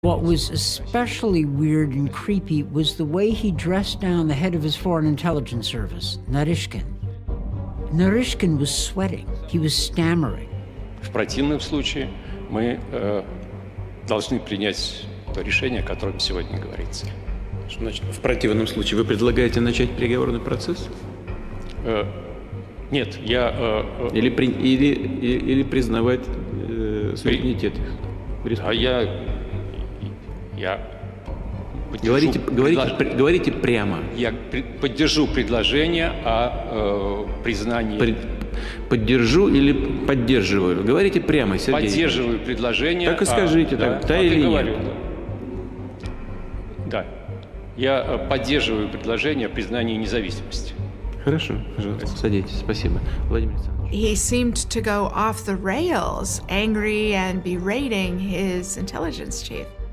What was especially weird and creepy was the way he dressed down the head of his foreign intelligence service, Naryshkin. Naryshkin was sweating. He was stammering. В противном случае мы должны принять то решение, о котором сегодня говорится. Что значит в противном случае? Вы предлагаете начать переговорный процесс? Нет, я... Или признавать суверенитет? А я говорите прямо. Я поддержу предложение о признании... Поддержу или поддерживаю? Говорите прямо, Сергей. Поддерживаю предложение... Так и скажите, да или нет? Да. Я поддерживаю предложение о признании независимости. Хорошо, пожалуйста, садитесь. Спасибо. Владимир Александрович. He seemed to go off the rails, angry and berating his intelligence chief.